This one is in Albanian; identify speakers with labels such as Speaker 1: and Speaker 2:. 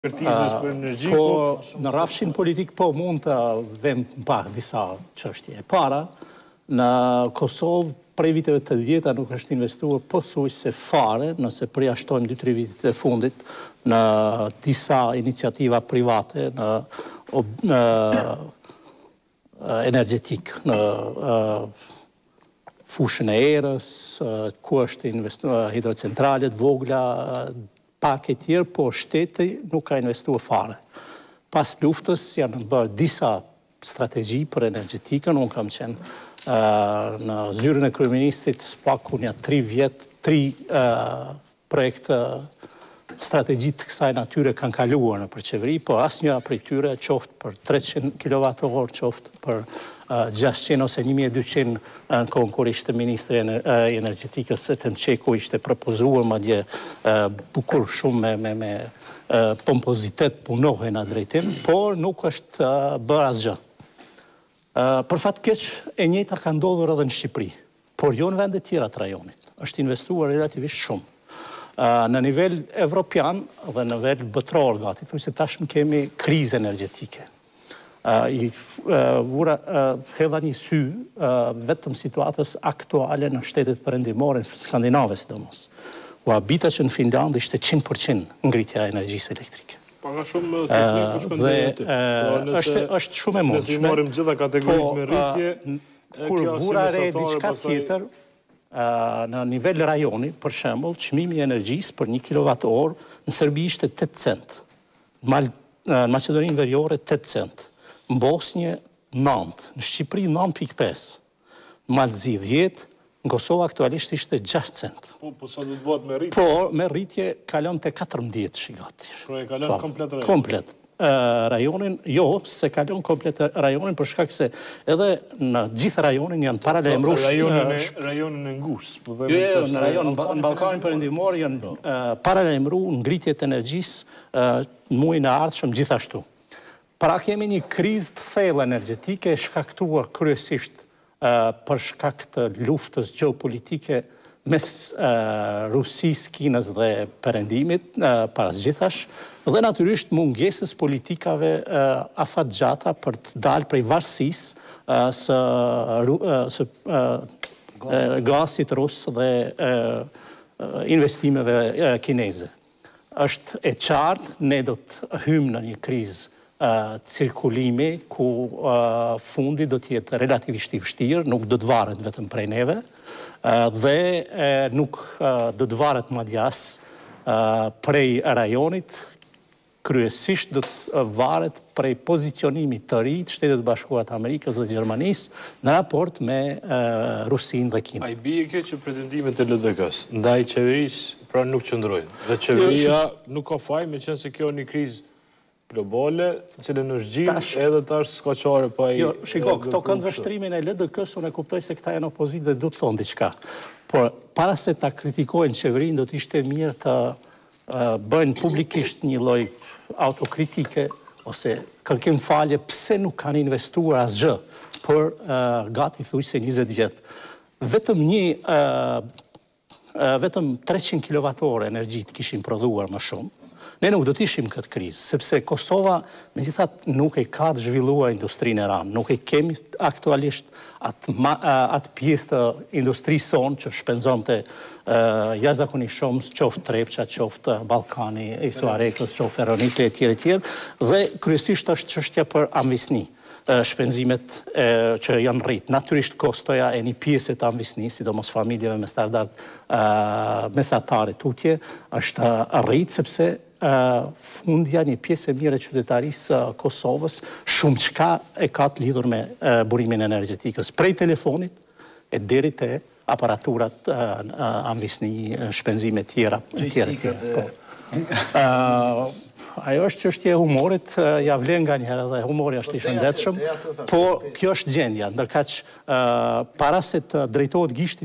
Speaker 1: Ekspertizës për energji,
Speaker 2: po në rrafshin politik po mund të vëm pak disa çështje. E para, në Kosovë prej viteve të 80-ta nuk është investuar pothuajse fare, nëse përjashtojmë 2-3 vitet e fundit, në disa iniciativa private, në energjetik, në fushën e erës, ku është investuar hidrocentralet vogla, pak e tjerë, po shteti nuk ka investuar fare. Pas luftës janë bërë disa strategji për energetikën, unë kam qenë në zyrën e kryeministit, pak unë 3 vjet, 3 projekte strategji të kësaj natyre kanë kaluar në përqeveri, po asnjëra prej tyre, qoftë për 300 kWh, qoftë për 600 ose 1200 në kohën kur ishte Ministri i Energjetikës Ethem Çeku ishte propozuar madje bukur shumë me pompozitet punohen në drejtim, por nuk është bërë asgjë. Për fat keq e njëjta ka ndodhur edhe në Shqipëri, por jo në vendet tjera të rajonit. Është investuar relativisht shumë. Në nivel evropian dhe në nivel botror gati, thjesht tashmë kemi krizë energjetike. Hedha një sy vetëm situatës aktuale në shtetet perëndimore skandinave sidomos. U habita që në Finland ishte 100% ngritja e energjisë elektrike.
Speaker 1: Paka shumë teknik për shkëndijete.
Speaker 2: Është shumë e mundshme.
Speaker 1: Nëse i marrim gjitha kategoritë me rritje,
Speaker 2: kur vura re diçka tjetër, në nivel rajoni, për shembull, çmimi i energjisë për 1 kWh në Serbi ishte 8 cent. Në Maqedoninë Veriore 8 cent. Në Bosnjë 9, në Shqipëri 9.5, në Malzi 10, në Kosovë aktualisht ishte 6 cent.
Speaker 1: Po sa do të bëhet me rritje?
Speaker 2: Po, me rritje kalon te 14 shigati.
Speaker 1: Pra e kalon komplet rajonin?
Speaker 2: Komplet. Rajonin, jo, se kalon komplet rajonin, për shkak se edhe në gjithë rajonin janë paralajmëruar
Speaker 1: rajonin e ngushtë, po them.
Speaker 2: Jo, në rajonin në Ballkanin Perëndimor janë paralajmëruar ngritjet e energjisë në muajin e ardhshëm gjithashtu. Pra kemi një krizë të thellë energjetike shkaktuar kryesisht për shkak të luftës gjeopolitike mes Rusisë, Kinës dhe Perëndimit parasgjithash, dhe natyrisht mungesës politikave afatgjata për të dalë prej varësisë së gasit rus dhe investimeve kineze. Është e qartë, ne do të hymë në një krizë cirkulimi ku fundi do t'jetë relativisht i vështirë, nuk do të varet vetëm prej neve, dhe nuk do të varet madjas prej rajonit, kryesisht do të varet prej pozicionimit të ri të Shtetet Bashkuara të Amerikës dhe Gjermanisë në raport me Rusinë dhe Kinën.
Speaker 1: A i bie kjo që pretendimet e LDK-s ndaj qeverisë pra nuk qëndrojnë, dhe qeveria nuk ka faj me qenë se kjo një krizë globale, cilën është gjithë edhe tash s'ka qare pa i...
Speaker 2: Jo, shiko, këto këndvështrimin e LDK-s unë e kuptoj se këta janë opozitë dhe du të thonë diçka. Por para se ta kritikojnë qeverinë, do t'ishte mirë të bëjnë publikisht një lloj autokritike ose kërkim falje pse nuk kanë investuar asgjë për gati thujse 20 vjet. Vetëm 300 kWh energji të kishin prodhuar më shumë. Ne nuk do t'ishim këtë krizë, sepse Kosova, megjithatë, nuk e ka të zhvilluar industrinë e ranë, nuk e kemi aktualisht atë pjesë të industrisë sonë që shpenzonte jashtëzakonisht shumë, qoftë Trepça, qoftë Ballkani, Isuarekës, qoftë Ferronite e tjerë, dhe kryesisht është çështja për amvisni. Shpenzimet që janë rritë. Natyrisht kostoja e një pjesë të amvisnisë, sidomos familjeve me standard mesatare tutje, është rritë sepse fundja një pjesë e mire qytetarisë Kosovës shumë qka e ka të lidhur me burimin energjetikës. Prej telefonit e deri te aparaturat amvisni, shpenzime tjera. Ajo është çështje e humorit, ja vlen nga njëherë dhe humori është i shëndetshëm, po kjo është gjendja, ndërkaq para se të drejtohet gishti